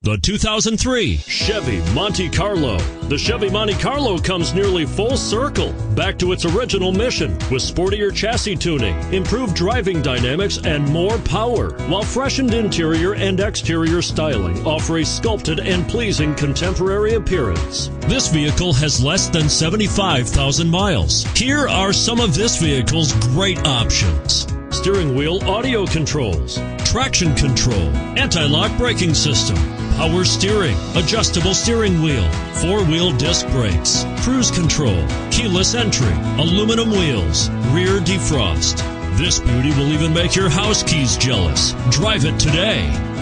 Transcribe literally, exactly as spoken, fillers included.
The two thousand three Chevy Monte Carlo. The Chevy Monte Carlo comes nearly full circle, back to its original mission with sportier chassis tuning, improved driving dynamics, and more power, while freshened interior and exterior styling offer a sculpted and pleasing contemporary appearance. This vehicle has less than seventy-five thousand miles. Here are some of this vehicle's great options: steering wheel audio controls, traction control, anti-lock braking system, power steering, adjustable steering wheel, four-wheel disc brakes, cruise control, keyless entry, aluminum wheels, rear defrost. This beauty will even make your house keys jealous. Drive it today.